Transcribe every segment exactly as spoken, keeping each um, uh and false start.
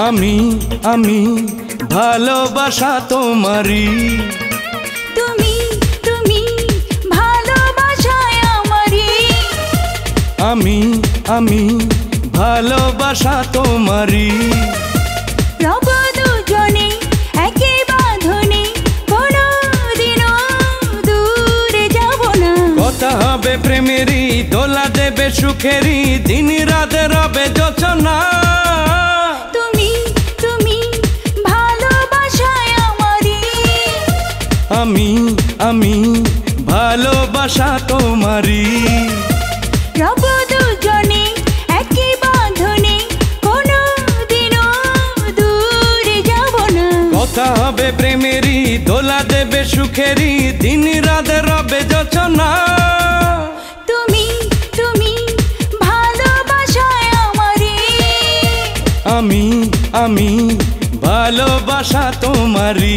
আমি আমি ভালোবাসা তোমারি। তুমি তুমি ভালোবাসায় আমারি। আমি আমি ভালোবাসা তোমারি। রব দুজনে একে বাঁধনে, কোনদিনও দূরে যাব না। কথা হবে প্রেমেরই, দোলা দেবে সুখেরই, দিন রাত রবে যোচনা। তুমি তুমি ভালোবাসায় আমারি। আমি আমি ভালোবাসা তোমারি। রব দুজনে একে বাঁধনে, কোনদিনও দূরে যাব না। কথা হবে প্রেমেরই, দোলা দেবে সুখেরই, দিন রাত রবে যোচনা। তুমি তুমি ভালোবাসায় আমারি। আমি আমি ভালোবাসা তোমারি।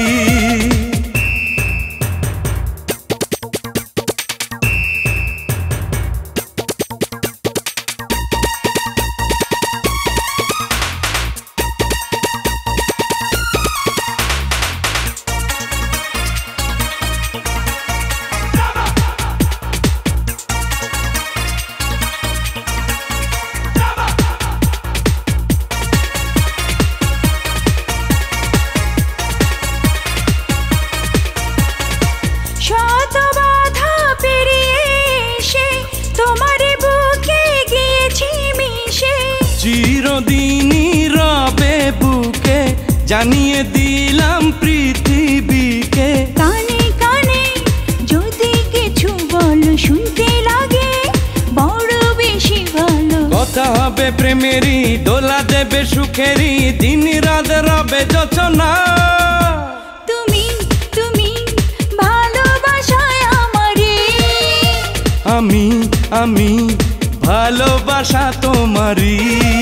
শত বাধা পেরিয়ে এসে তোমার বুকে গিয়েছি মিশে। চিরদিনই রবে বুকে, জানিয়ে দিলাম পৃথিবীকে। কানে কানে যদি কিছু বলো, শুনতে লাগে বড় বেশি ভালো। কথা হবে প্রেমেরই, দোলা দেবে সুখেরই, দিন রাত রবে যোচনা। তুমি তুমি ভালোবাসায় আমারি। আমি আমি ভালোবাসা তোমারি।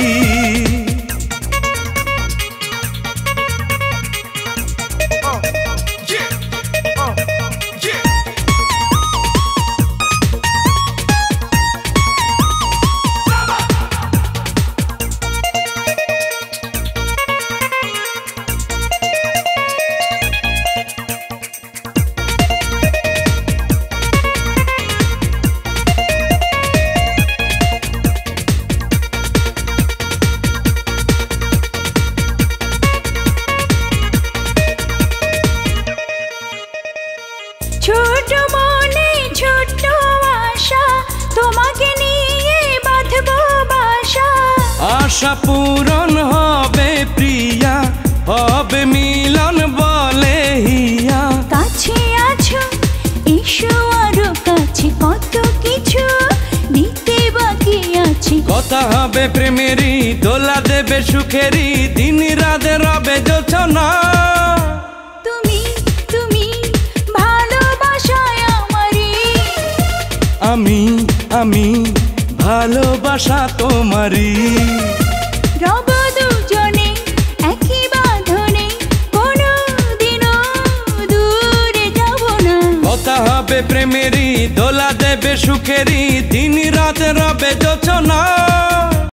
ছোট মনে ছোট আশা, তোমাকে নিয়ে বাঁধবো বাসা। আশা পূরণ হবে প্রিয়া, হবে মিলন বলে হিয়া। কাছে আছো এসো আরো কাছে, কত কিছু দিতে বাকি আছে। কথা হবে প্রেমেরই, দোলা দেবে সুখেরই, দিন রাত রবে যোচনা। তুমি তুমি ভালোবাসায় আমারি। আমি আমি ভালোবাসা তোমারি। রব দুজনে একই বাঁধনে, কোনদিনও দূরে যাব না। কথা হবে প্রেমেরই, দোলা দেবে সুখেরই, দিন রাত রবে যোচনা।